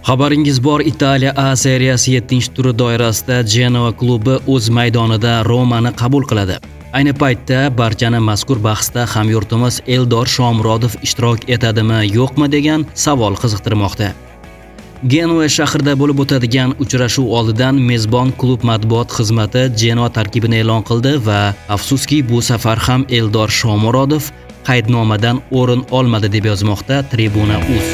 Xabaringiz bor, Italiya A seriyasi 7-turi doirasida Genoa klubi o'z maydonida Romani qabul qiladi. Ayni paytda barchani mazkur bahsda hamyurtimiz Eldor Shomurodov ishtirok etadimi, yo'qmi degan savol qiziqtirmoqda. Genoa shahrida bo'lib o'tadigan uchrashuv oldidan mezbon klub matbuot xizmati Genoa tarkibini e'lon qildi va afsuski bu safar ham Eldor Shomurodov qaydnomadan o'rin olmadi deb yozmoqda Tribuna.uz.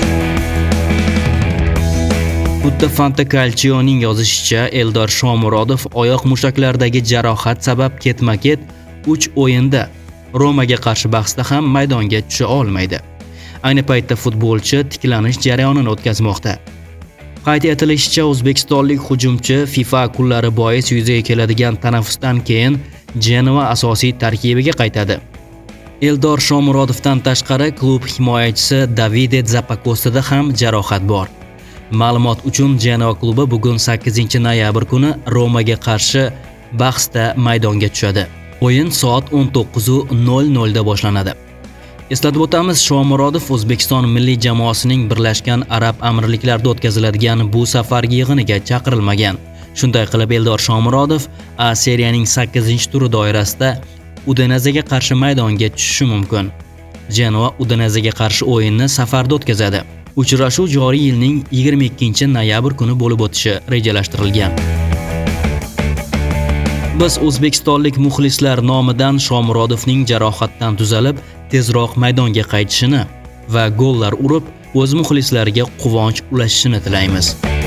Huddi Fantacalcio'ning yozishicha, Eldor Shomurodov oyoq mushaklaridagi jarohat sabab ketma-ket 3 o'yinda Romaga qarshi bahsda ham maydonga tusha olmaydi. Ayni paytda futbolchi tiklanish jarayonini o'tkazmoqda. Qayd etilishicha, o'zbekistonlik hujumchi FIFA kunlari bois yuzaga keladigan tanaffusdan keyin Genoa asosiy tarkibiga qaytadi. Eldor Shomurodovdan tashqari klub himoyachisi Davide Zappakostida ham jarohat bor. Ma'lumot uchun, Genoa klubi bugun 8-noyabr kuni Romaga qarshi bahsda maydonga tushadi. O'yin soat 19:00 da boshlanadi. Eslatib o'tamiz, Shomurodov O'zbekiston milliy jamoasining Birlashgan Arab Amirliklarida o'tkaziladigan bu safargi yig'iniga chaqirilmagan. Shunday qilib, Eldor Shomurodov A seriyaning 8-turi doirasida Udineze'ga qarshi maydonga tushishi mumkin. Genoa Udineze'ga qarshi o'yinni safarda o'tkazadi. Uchrashuv joriy yilning 22-noyabr kuni bo'lib o'tishi rejalashtirilgan. Biz o'zbekistonlik muxlislar nomidan Shomurodovning jarohatdan tuzalib, tezroq maydonga qaytishini va gollar urib, o'z muxlislariga quvonch ulashishini tilaymiz.